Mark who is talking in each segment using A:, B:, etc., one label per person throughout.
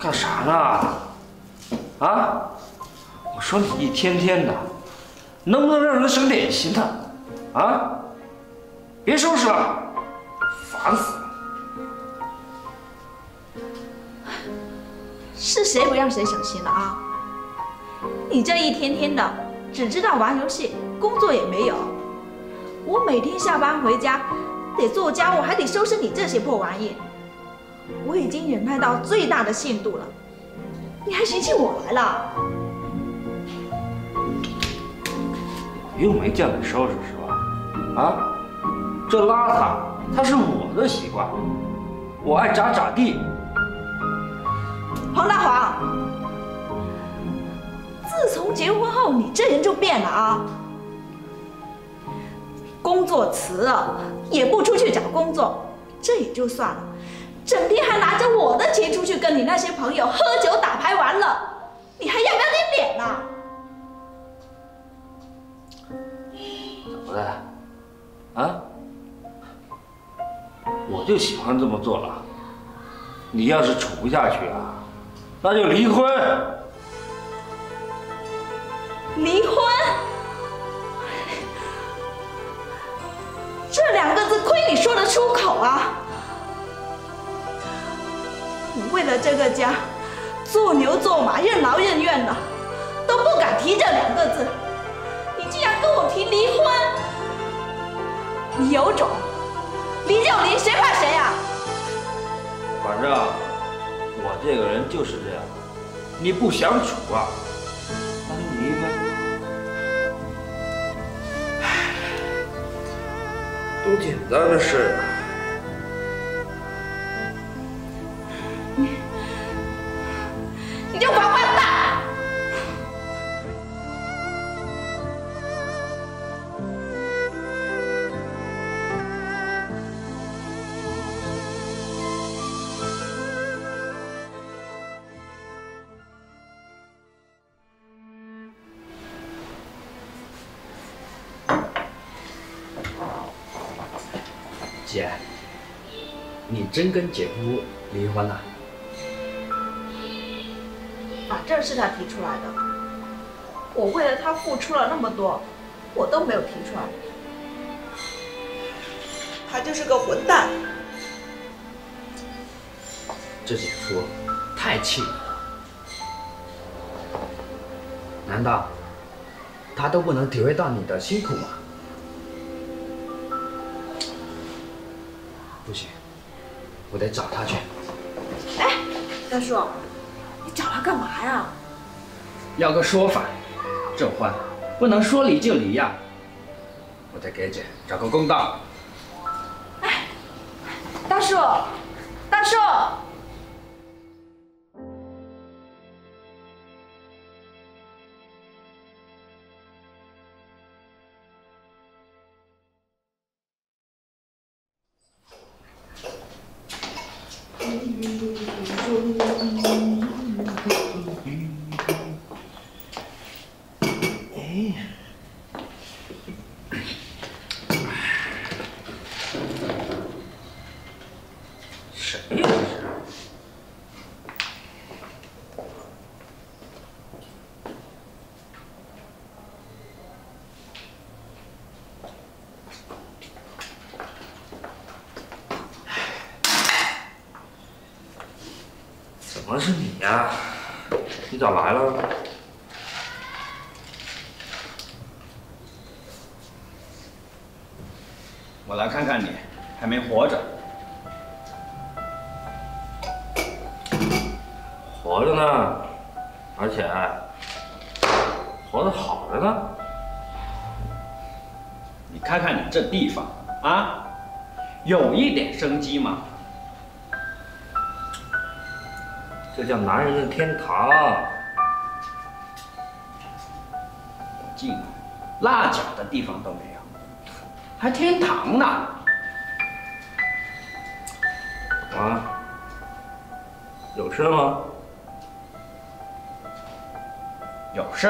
A: 干啥呢？啊！我说你一天天的，能不能让人省点心呢？啊！别收拾了，烦死了！
B: 是谁不让谁省心了啊？你这一天天的，只知道玩游戏，工作也没有。我每天下班回家，得做家务，还得收拾你这些破玩意。我已经忍耐到最大的限度了，你还嫌弃我来了？
A: 我又没叫你收拾是吧？啊，这邋遢它是我的习惯，我爱咋咋地。
B: 黄大黄，自从结婚后，你这人就变了啊！工作辞了，也不出去找工作，这也就算了，整天还拿着我的钱出去跟你那些朋友喝酒打牌玩乐，你还要不要点脸啊？
A: 怎么的？啊？我就喜欢这么做了。你要是处不下去啊，那就离婚。
B: 离婚？这2个字亏你说得出口啊！我为了这个家，做牛做马，任劳任怨的，都不敢提这2个字，你竟然跟我提离婚！你有种，离就离，谁怕谁啊？
A: 反正我这个人就是这样，你不想处啊，那就离呗。多简单的事啊！
B: 你这王八蛋！
C: 姐，你真跟姐夫离婚了？
B: 反正是他提出来的，我为了他付出了那么多，我都没有提出来。他就是个混蛋。
C: 这姐夫太气人了，难道他都不能体会到你的辛苦吗？不行，我得找他去。
B: 哎，大叔，你找他干嘛呀？
C: 要个说法，这婚不能说离就离呀！我得给姐找个公道。
B: 哎，大叔，大叔。
A: 谁呀这是？怎么是你呀？你咋来了？
C: 我来看看你，还没活着。
A: 活着呢，而且活得好着呢。
C: 你看看你这地方啊，有一点生机吗？
A: 这叫男人的天堂。
C: 我进来，落脚的地方都没有，还天堂呢？
A: 啊？有事吗？
C: 有事。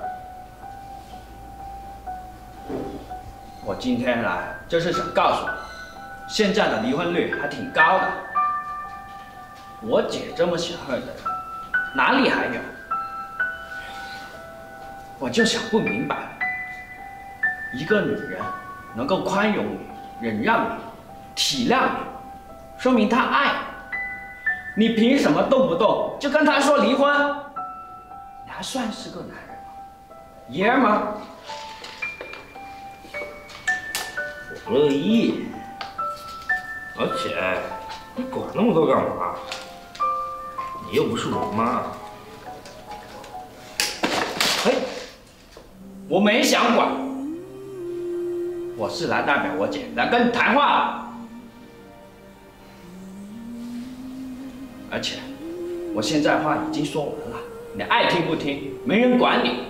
C: 我今天来就是想告诉你，现在的离婚率还挺高的。我姐这么显赫的人， 哪里还有？我就想不明白，一个女人能够宽容你、忍让你、体谅你，说明她爱你。你凭什么动不动就跟她说离婚？你还算是个男人吗？爷们儿！
A: 我乐意，而且你管那么多干嘛？你又不是我妈。
C: 嘿，我没想管，我是来代表我姐来跟你谈话的。而且，我现在话已经说完了，你爱听不听，没人管你。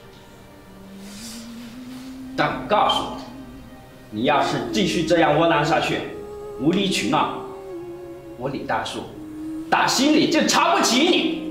C: 但我告诉你，你要是继续这样窝囊下去，无理取闹，我李大叔打心里就瞧不起你。